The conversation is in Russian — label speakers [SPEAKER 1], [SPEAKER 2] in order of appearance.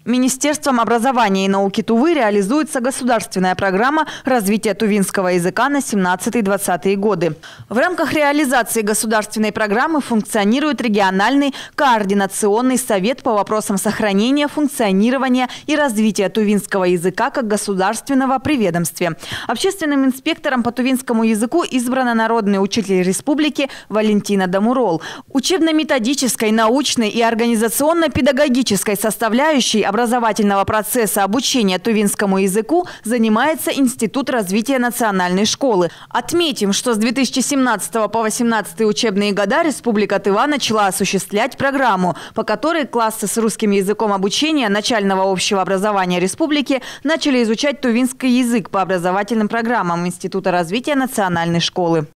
[SPEAKER 1] Министерством образования и науки Тувы реализуется государственная программа развития тувинского языка на 17-20 годы. В рамках реализации государственной программы функционирует региональный координационный совет по вопросам сохранения, функционирования и развития тувинского языка как государственного при ведомстве. Общественным инспектором по тувинскому языку избрана народный учитель республики Валентина Дамурол. Учебно-методической, научной и организационно-педагогической составляющей образовательного процесса обучения тувинскому языку занимается Институт развития национальной школы. Отметим, что с 2017 по 2018 учебные года Республика Тыва начала осуществлять программу, по которой классы с русским языком обучения начального общего образования республики начали изучать тувинский язык по образовательным программам Института развития национальной школы.